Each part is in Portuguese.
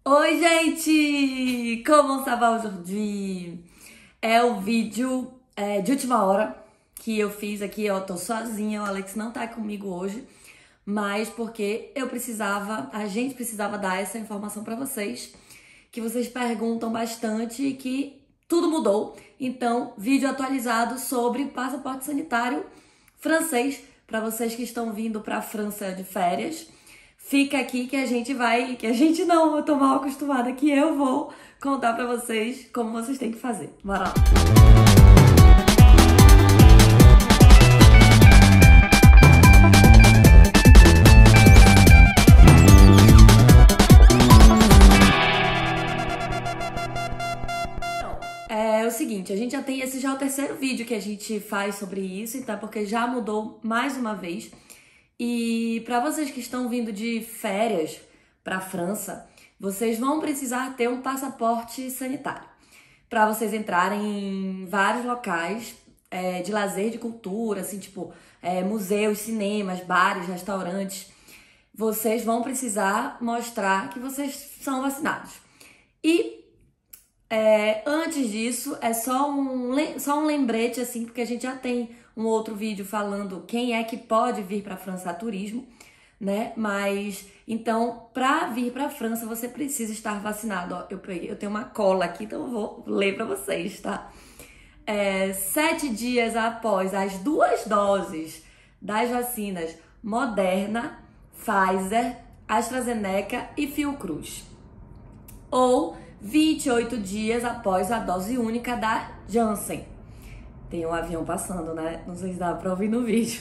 Oi, gente! Comment ça va aujourd'hui? É o vídeo de última hora que eu fiz aqui. Eu tô sozinha, o Alex não tá comigo hoje, mas porque a gente precisava dar essa informação pra vocês, que vocês perguntam bastante e que tudo mudou. Então, vídeo atualizado sobre passaporte sanitário francês para vocês que estão vindo pra França de férias. Fica aqui que a gente não, eu tô mal acostumada, que eu vou contar pra vocês como vocês têm que fazer. Bora lá! Então, é o seguinte, a gente já tem, esse já é o terceiro vídeo que a gente faz sobre isso, então, porque já mudou mais uma vez. E para vocês que estão vindo de férias para a França, vocês vão precisar ter um passaporte sanitário para vocês entrarem em vários locais de lazer, de cultura, assim, tipo museus, cinemas, bares, restaurantes. Vocês vão precisar mostrar que vocês são vacinados. E antes disso, é só um lembrete, assim, porque a gente já tem um outro vídeo falando quem é que pode vir para a França a turismo, né? Mas, então, para vir para a França, você precisa estar vacinado. Ó, eu tenho uma cola aqui, então eu vou ler para vocês, tá? 7 dias após as 2 doses das vacinas Moderna, Pfizer, AstraZeneca e Fiocruz. Ou 28 dias após a dose única da Janssen. Tem um avião passando, né? Não sei se dá pra ouvir no vídeo.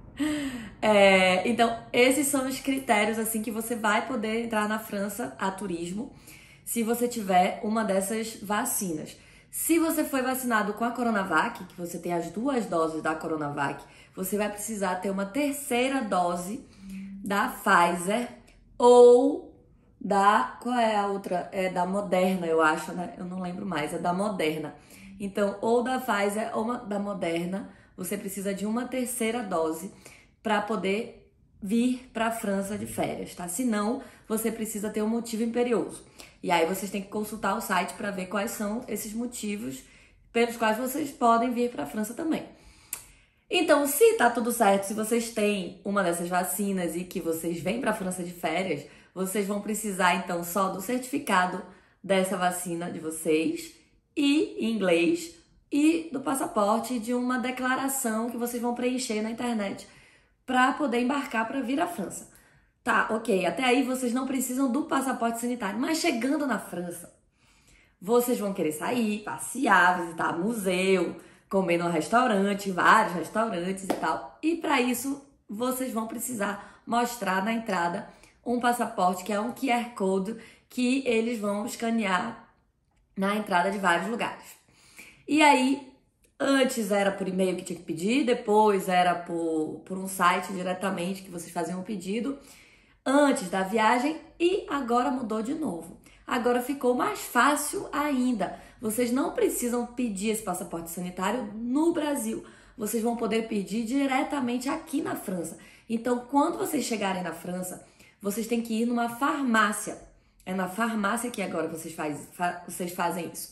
Então, esses são os critérios, assim, que você vai poder entrar na França a turismo se você tiver uma dessas vacinas. Se você foi vacinado com a Coronavac, que você tem as 2 doses da Coronavac, você vai precisar ter uma terceira dose da Pfizer ou qual é a outra? É da Moderna, eu acho, né? Eu não lembro mais, é da Moderna. Então, ou da Pfizer ou da Moderna, você precisa de uma terceira dose para poder vir para a França de férias, tá? Senão, você precisa ter um motivo imperioso. E aí, vocês têm que consultar o site para ver quais são esses motivos pelos quais vocês podem vir para a França também. Então, se tá tudo certo, se vocês têm uma dessas vacinas e que vocês vêm para a França de férias, vocês vão precisar, então, só do certificado dessa vacina de vocês e em inglês e do passaporte e de uma declaração que vocês vão preencher na internet para poder embarcar para vir à França. Tá, ok. Até aí vocês não precisam do passaporte sanitário, mas chegando na França, vocês vão querer sair, passear, visitar museu, comer no restaurante, vários restaurantes e tal. E para isso, vocês vão precisar mostrar na entrada um passaporte que é um QR Code que eles vão escanear na entrada de vários lugares. E aí, antes era por e-mail que tinha que pedir, depois era por um site diretamente que vocês faziam o pedido, antes da viagem, e agora mudou de novo. Agora ficou mais fácil ainda. Vocês não precisam pedir esse passaporte sanitário no Brasil. Vocês vão poder pedir diretamente aqui na França. Então, quando vocês chegarem na França, vocês têm que ir numa farmácia. É na farmácia que agora vocês fazem isso.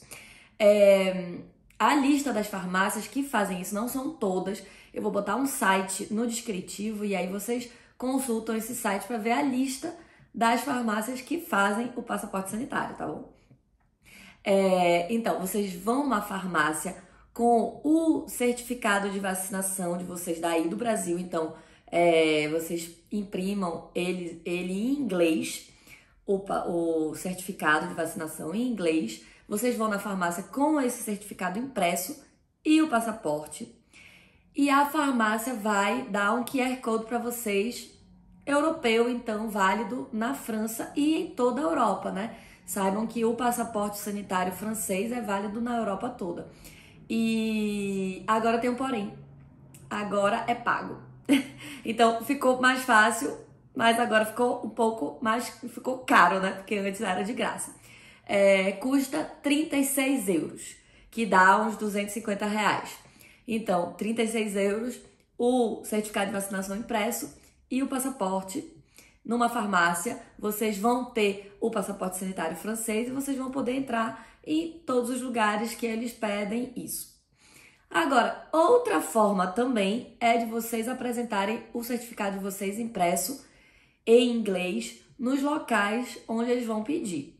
A lista das farmácias que fazem isso não são todas. Eu vou botar um site no descritivo e aí vocês consultam esse site para ver a lista das farmácias que fazem o passaporte sanitário, tá bom? Então, vocês vão numa farmácia com o certificado de vacinação de vocês daí do Brasil. Então, vocês imprimam ele em inglês, o certificado de vacinação em inglês. Vocês vão na farmácia com esse certificado impresso e o passaporte. E a farmácia vai dar um QR Code para vocês, europeu, então, válido na França e em toda a Europa, né? Saibam que o passaporte sanitário francês é válido na Europa toda. E agora tem um porém. Agora é pago. Então, ficou mais fácil, mas agora ficou um pouco mais... Ficou caro, né? Porque antes era de graça. Custa 36 euros, que dá uns 250 reais. Então, 36 euros, o certificado de vacinação impresso e o passaporte numa farmácia, vocês vão ter o passaporte sanitário francês e vocês vão poder entrar em todos os lugares que eles pedem isso. Agora, outra forma também é de vocês apresentarem o certificado de vocês impresso em inglês nos locais onde eles vão pedir.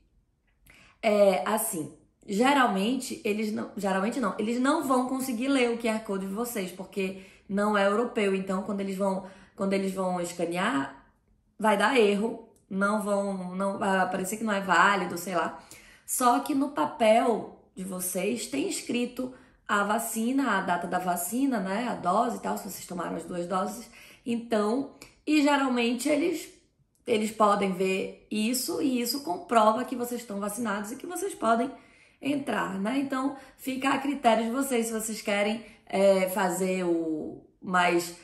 Geralmente eles não vão conseguir ler o QR Code de vocês, porque não é europeu. Então, quando eles vão escanear, vai dar erro, não vai aparecer que não é válido, sei lá. Só que no papel de vocês tem escrito a vacina, a data da vacina, né, a dose e tal, se vocês tomaram as 2 doses. Então, e geralmente eles podem ver isso e isso comprova que vocês estão vacinados e que vocês podem entrar, né? Então, fica a critério de vocês, se vocês querem fazer o mais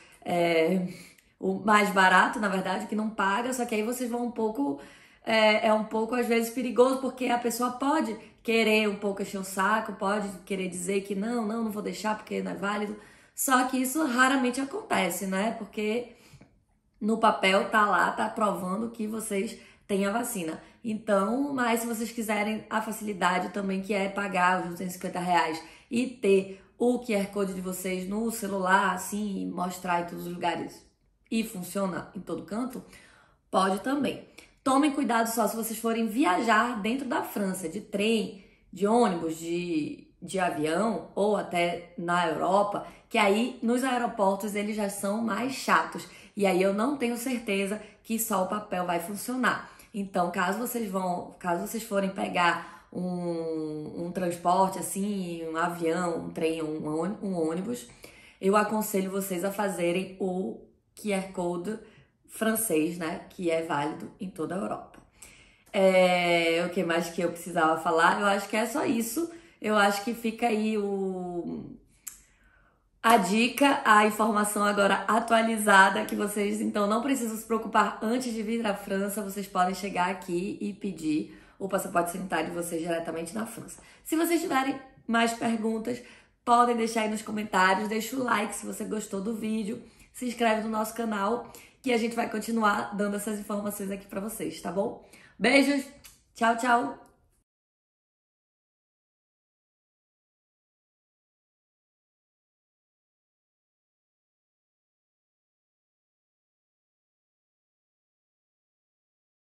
barato, na verdade, que não paga, só que aí vocês vão um pouco, um pouco às vezes perigoso, porque a pessoa pode querer um pouco encher o saco, pode querer dizer que não vou deixar porque não é válido, só que isso raramente acontece, né? Porque no papel tá provando que vocês têm a vacina. Então, mas se vocês quiserem a facilidade também, que é pagar os R$250 e ter o QR Code de vocês no celular, assim, e mostrar em todos os lugares e funciona em todo canto, pode também. Tomem cuidado só se vocês forem viajar dentro da França, de trem, de ônibus, de avião ou até na Europa, que aí nos aeroportos eles já são mais chatos. E aí eu não tenho certeza que só o papel vai funcionar. Então, caso vocês forem pegar um transporte assim, um avião, um trem, um ônibus, eu aconselho vocês a fazerem o QR Code francês, né? Que é válido em toda a Europa. O que mais que eu precisava falar? Eu acho que é só isso. Eu acho que fica aí a dica, a informação agora atualizada, que vocês então não precisam se preocupar antes de vir à França, vocês podem chegar aqui e pedir o passaporte sanitário de vocês diretamente na França. Se vocês tiverem mais perguntas, podem deixar aí nos comentários, deixa o like se você gostou do vídeo, se inscreve no nosso canal, que a gente vai continuar dando essas informações aqui pra vocês, tá bom? Beijos, tchau, tchau!